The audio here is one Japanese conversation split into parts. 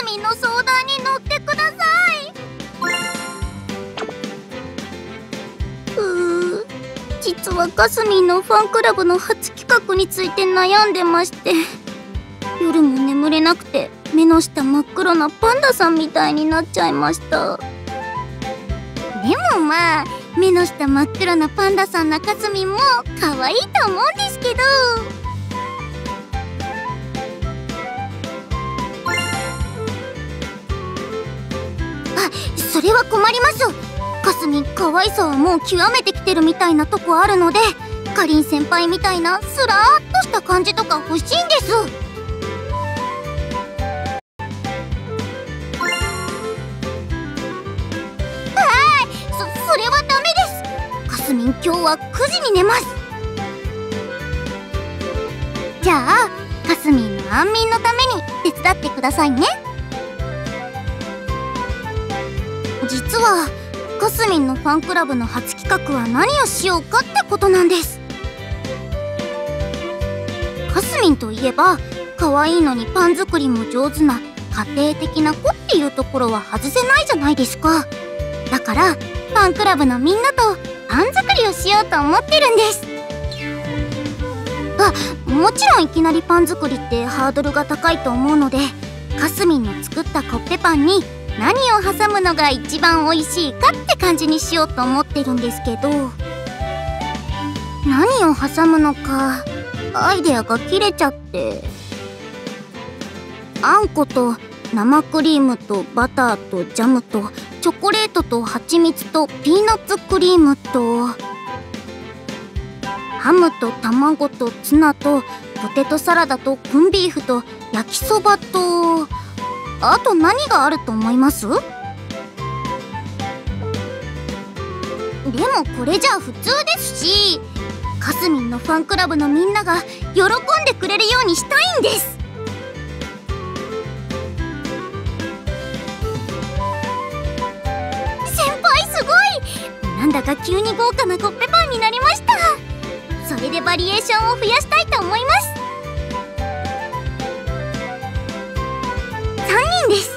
みんの相談に乗ってください。実はかすみんのファンクラブの初企画について悩んでまして、夜も眠れなくて目の下真っ黒なパンダさんみたいになっちゃいました。でもまあ、目の下真っ黒なパンダさんなかすみんも可愛いと思うんですけど。それは困ります。かすみん可愛さはもう極めてきてるみたいなとこあるので、かりん先輩みたいなスラーっとした感じとか欲しいんです。それはダメです。かすみん今日は9時に寝ます。じゃあかすみんの安眠のために手伝ってくださいね。実はかすみんのファンクラブの初企画は何をしようかってことなんです。かすみんといえば可愛いのにパン作りも上手な家庭的な子っていうところは外せないじゃないですか。だからファンクラブのみんなとパン作りをしようと思ってるんです。もちろんいきなりパン作りってハードルが高いと思うので、かすみんの作ったコッペパンに何を挟むのが一番美味しいかって感じにしようと思ってるんですけど、何を挟むのかアイデアが切れちゃって、あんこと生クリームとバターとジャムとチョコレートと蜂蜜とピーナッツクリームとハムと卵とツナとポテトサラダとコンビーフと焼きそばと、あと何があると思います？でもこれじゃあ普通ですし、かすみんのファンクラブのみんなが喜んでくれるようにしたいんです。先輩すごい！なんだか急に豪華なコッペパンになりました。それでバリエーションを増やしたいと思います。3人です。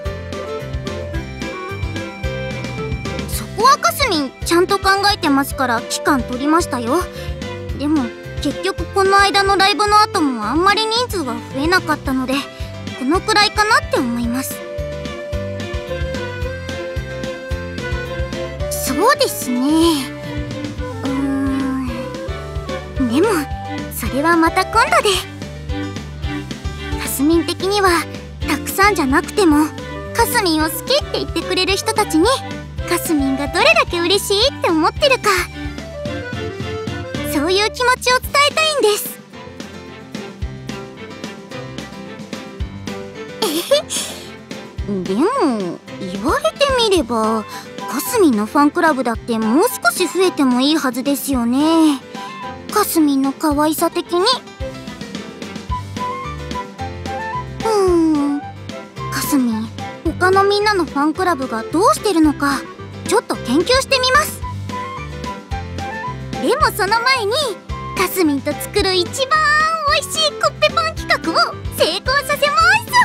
そこはかすみんちゃんと考えてますから期間取りましたよ。でも結局この間のライブの後もあんまり人数は増えなかったので、このくらいかなって思います。そうですね。でもそれはまた今度で。かすみん的にはたくさんじゃなくてもかすみんを好きって言ってくれる人たちにかすみんがどれだけ嬉しいって思ってるか、そういう気持ちを伝えたいんです。でも言われてみればかすみんのファンクラブだってもう少し増えてもいいはずですよね。かすみんの可愛さ的に。かすみん他のみんなのファンクラブがどうしてるのかちょっと研究してみます。でもその前にかすみんと作る一番美味しいコッペパン企画を成功させます。